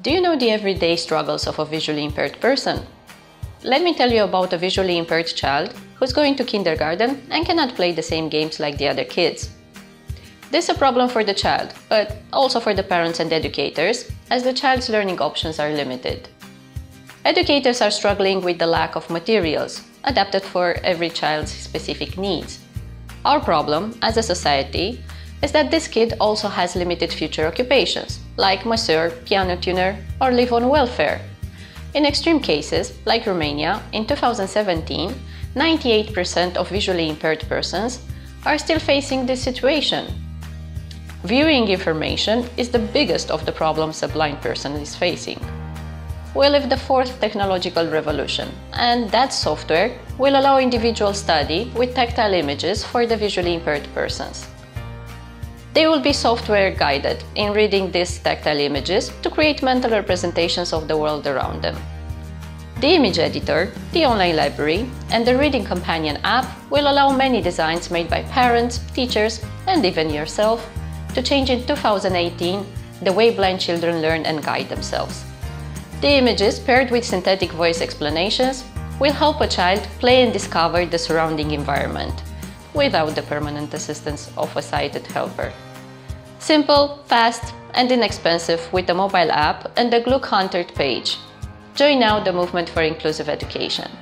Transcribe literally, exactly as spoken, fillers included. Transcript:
Do you know the everyday struggles of a visually impaired person? Let me tell you about a visually impaired child who's going to kindergarten and cannot play the same games like the other kids. This is a problem for the child, but also for the parents and educators, as the child's learning options are limited. Educators are struggling with the lack of materials adapted for every child's specific needs. Our problem, as a society, is that this kid also has limited future occupations, like masseur, piano tuner, or live on welfare. In extreme cases, like Romania, in two thousand seventeen, ninety-eight percent of visually impaired persons are still facing this situation. Viewing information is the biggest of the problems a blind person is facing. We live the fourth technological revolution, and that software will allow individual study with tactile images for the visually impaired persons. They will be software guided in reading these tactile images to create mental representations of the world around them. The image editor, the online library, and the reading companion app will allow many designs made by parents, teachers, and even yourself to change in two thousand eighteen the way blind children learn and guide themselves. The images, paired with synthetic voice explanations, will help a child play and discover the surrounding environment without the permanent assistance of a sighted helper. Simple, fast, and inexpensive with the mobile app and the Gluck one hundred page. Join now the movement for inclusive education.